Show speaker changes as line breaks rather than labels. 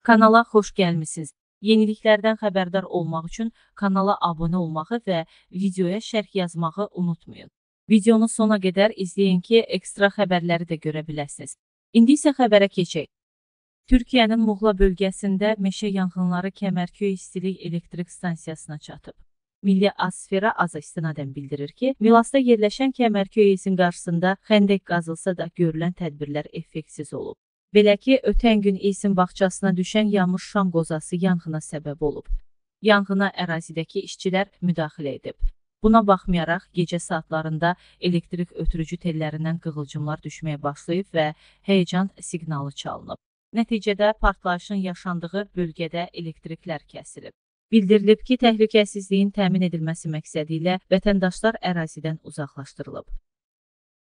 Kanala xoş gəlmisiniz. Yeniliklərdən xəbərdar olmaq üçün kanala abunə olmağı və videoya şərh yazmağı unutmayın. Videonu sona qədər izləyin ki, ekstra xəbərləri də görə biləsiniz. İndi isə xəbərə keçək. Türkiyənin Muğla bölgəsində meşə yanğınları Kəmərköy İstilik Elektrik Stansiyasına çatıb. Milli Asfera AZA istinadən bildirir ki, Milasda yerləşən Kəmərköy ES-in qarşısında xəndək qazılsa da görülən tədbirlər effektsiz olub. Belə ki, ötən gün ES-in bağçasına düşən yağmış şam qozası yanğına səbəb olub. Yanğına ərazidəki işçilər müdaxilə edib. Buna baxmayaraq, gecə saatlarında elektrik ötürücü tellərindən qığılcımlar düşməyə başlayıb və həyəcan siqnalı çalınıb. Nəticədə partlayışın yaşandığı bölgədə elektriklər kəsilib. Bildirilib ki, təhlükəsizliyin təmin edilməsi məqsədilə vətəndaşlar ərazidən uzaqlaşdırılıb.